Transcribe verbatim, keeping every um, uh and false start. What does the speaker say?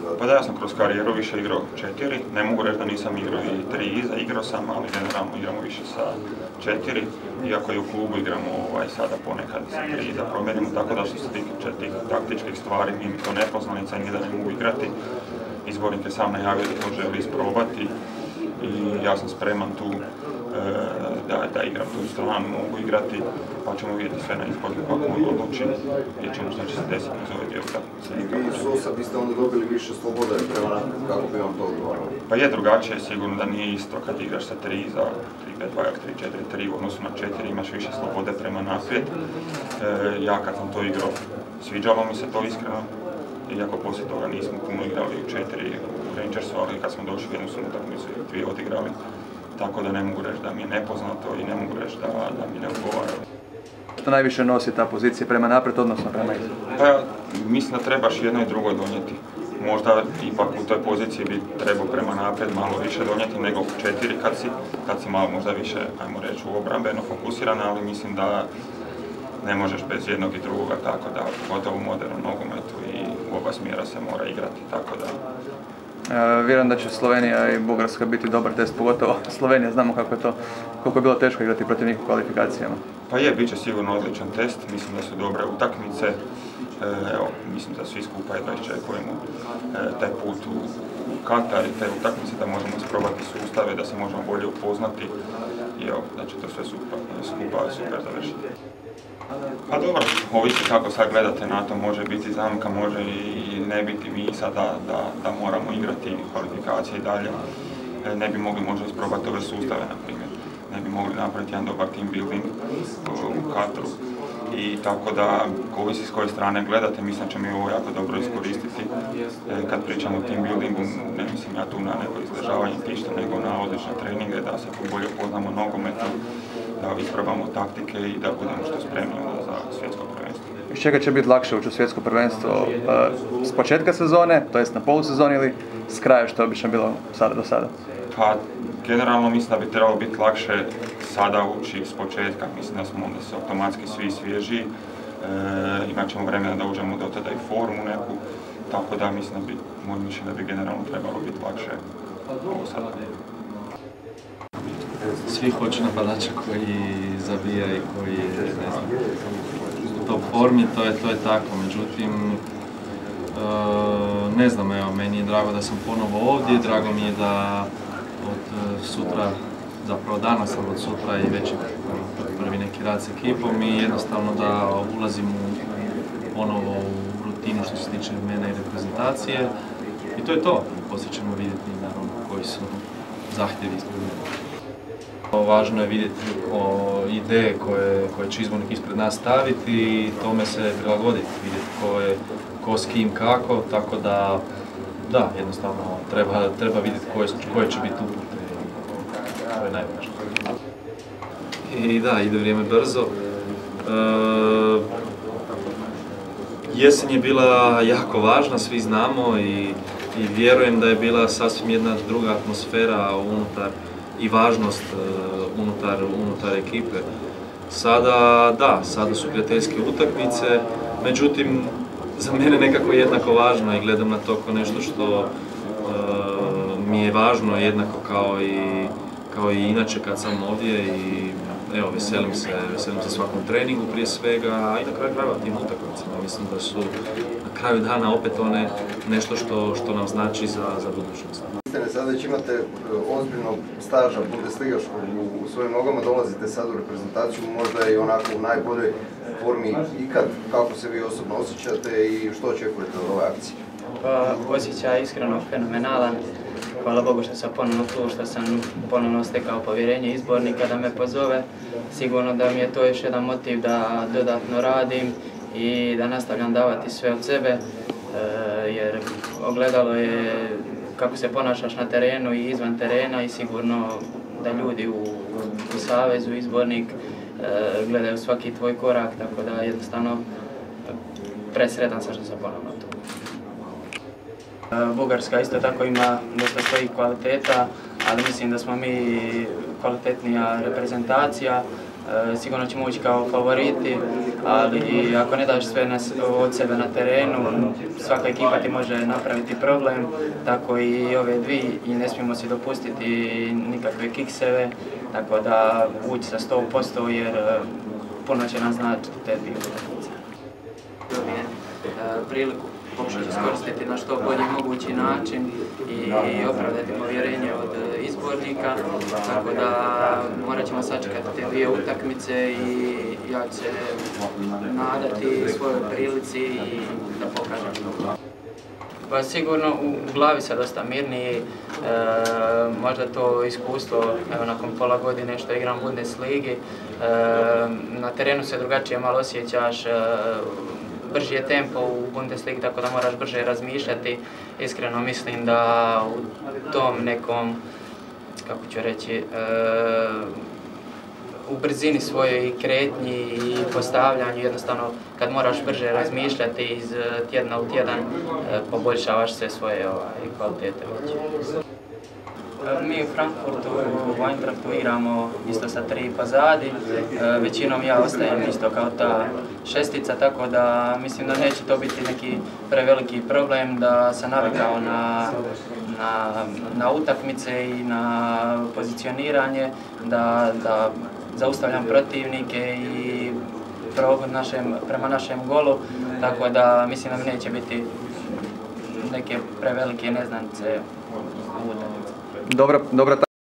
Pa da, ja sam kroz karijeru više igrao četiri, ne mogu reći da nisam igrao i tri iza, igrao sam, ali generalno igramo više sa četiri, iako i u klubu igramo ovaj, sada ponekad sa tri iza promjenimo, tako da što se tiče tih taktičkih stvari, mi mi to nepoznanica, nije da ne mogu igrati. Izbornik je sam najavio da to želi isprobati i ja sam spreman tu Da, da igram tu stranu, mogu igrati, pa ćemo vidjeti sve na izborniku kako on odluči, vidjet ćemo što će se desiti iz ove dvije utakmice. I vi su sad biste onda dobili više slobode prema kako bi vam to odgovaralo? Pa je drugačije, sigurno da nije isto kad igraš sa tri za tri pet dva, tri četiri tri, u odnosu na četiri imaš više slobode prema naprijed. E, ja kad sam to igrao, sviđalo mi se to iskreno, iako poslije toga nismo puno igrali u četiri u Rangersu, ali kad smo došli jednu smo utakmicu i dvije odigrali. Tako da ne mogu reći da mi je nepoznato i ne mogu reći da, da mi ne odgovara. Što najviše nosi ta pozicija prema naprijed, odnosno prema iza? Pa ja mislim da trebaš jedno i drugo donijeti. Možda ipak u toj poziciji bi trebao prema naprijed malo više donijeti nego u četiri kad si, kad si malo možda više, ajmo reći, u obrambeno fokusiran, ali mislim da ne možeš bez jednog i drugoga, tako da pogotovo u modernom nogometu i u oba smjera se mora igrati, tako da... E, vjerujem da će Slovenija i Bugarska biti dobar test, pogotovo Slovenija, znamo kako je to, koliko je bilo teško igrati protiv njih u kvalifikacijama. Pa je, bit će sigurno odličan test, mislim da su dobre utakmice, e, evo, mislim da svi skupa jedva iščekujemo e, taj put u, u Katar i te utakmice, da možemo isprobati sustave, da se možemo bolje upoznati i evo, da će to sve skupa, skupa super završiti. Pa dobro, ovisi kako sad gledate na to, može biti zamka, može i ne biti mi sad da, da, da moramo igrati kvalifikacije i dalje. Ne bi mogli možda isprobati ove sustave, na primjer. Ne bi mogli napraviti jedan dobar team building u Katru. I tako da, ovisi s koje strane gledate, mislim da ćemo ovo jako dobro iskoristiti. Kad pričamo o team buildingu, ne mislim ja tu na neko izdržavanje tišta, nego na odlične treninge, da se bolje upoznamo nogometom, da isprobamo taktike i da budemo što spremni za svjetsko prvenstvo. Iz čega će biti lakše ući u svjetsko prvenstvo? S početka sezone, to jest na polusezoni ili s kraja što je obično bilo sada do sada? Pa, generalno mislim da bi trebalo biti lakše sada ući s početka. Mislim da smo onda se automatski svi svježi. E, imat ćemo vremena da uđemo do tada i formu neku. Tako da mislim da bi, moj mišljenje da bi generalno trebalo biti lakše ovo sada. Svi hoće napadača koji zabija i koji je, ne znam, u top formi, to je, to je tako. Međutim, e, ne znam, evo, meni je drago da sam ponovo ovdje, drago mi je da od sutra, zapravo danas sam od sutra i već prvi neki rad s ekipom i jednostavno da ulazim u, ponovo u rutinu što se tiče mene i reprezentacije i to je to. Poslije ćemo vidjeti naravno koji su zahtjevi ispred mene. Važno je vidjeti o ideje koje, koje će izbornik ispred nas staviti i tome se prilagoditi, vidjeti ko je, ko s kim kako, tako da, da, jednostavno treba, treba vidjeti koje, koje će biti upute, to je najvažnije. I da, ide vrijeme brzo. E, jesen je bila jako važna, svi znamo i, i vjerujem da je bila sasvim jedna druga atmosfera unutar i važnost uh, unutar, unutar ekipe. Sada, da, sada su prijateljske utakmice, međutim, za mene nekako jednako važno i gledam na to kao nešto što uh, mi je važno jednako kao i, kao i inače kad sam ovdje i evo, veselim se, veselim se svakom treningu prije svega, a i na kraju krajeva tim utakmicama. Mislim da su na kraju dana opet one nešto što, što nam znači za, za budućnost. Sad već imate ozbiljnog staža bundesligaškog u svojim nogama, dolazite sad u reprezentaciju, možda i onako u najboljoj formi ikad. Kako se vi osobno osjećate i što očekujete od ove akcije? Pa, osjećaj iskreno fenomenalan. Hvala Bogu što sam ponovno tu, što sam ponovno stekao povjerenje izbornika da me pozove. Sigurno da mi je to još jedan motiv da dodatno radim i da nastavljam davati sve od sebe, jer ogledalo je kako se ponašaš na terenu i izvan terena i sigurno da ljudi u, u savezu, izbornik, e, gledaju svaki tvoj korak, tako da jednostavno presretan sam što sam ponovno tu. E, Bugarska isto tako ima dosta svojih kvaliteta, ali mislim da smo mi kvalitetnija reprezentacija. sigurno ćemo ući kao favoriti, ali ako ne daš sve od sebe na terenu, svaka ekipa ti može napraviti problem, tako i ove dvije, i ne smijemo si dopustiti nikakve kikseve, tako da ući sa sto posto jer puno će nam značiti te dvije utakmice. Priliku pokušati iskoristiti na što bolji mogući način i opravdati povjerenje od izbornika, tako da morat ćemo sačekati te dvije utakmice i ja ću se nadati svojoj prilici i da pokažem što. Pa sigurno u glavi sam dosta mirniji, e, možda to iskustvo, evo nakon pola godine što igram u Bundesligi, e, na terenu se drugačije malo osjećaš, e, brži je tempo u Bundesligi, tako da moraš brže razmišljati. Iskreno mislim da u tom nekom, kako ću reći, e, u brzini svojoj kretnji i postavljanju, jednostavno kad moraš brže razmišljati iz tjedna u tjedan, poboljšavaš sve svoje ovaj, kvalitete. Mi u Frankfurtu, u Eintrachtu igramo isto sa tri pozadi, većinom ja ostajem isto kao ta šestica, tako da mislim da neće to biti neki preveliki problem, da sam navikao na, na, na utakmice i na pozicioniranje, da, da zaustavljam protivnike i progon našem, prema našem golu, tako da mislim da mi neće biti neke prevelike neznance u utakmici. Dobra, dobra